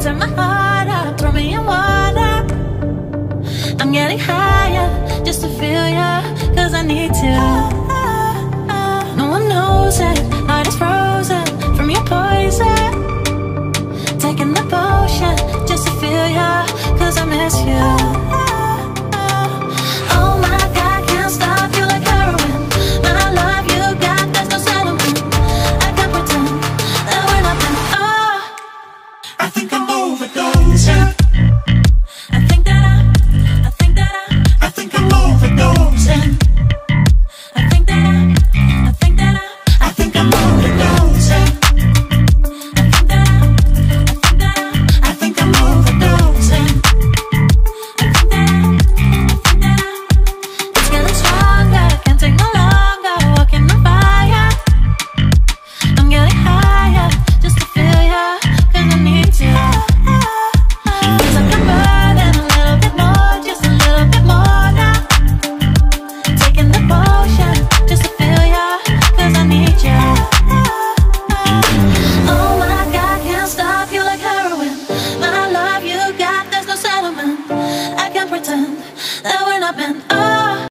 tear my heart up, throw me in water. I'm getting higher just to feel ya, 'cause I need to.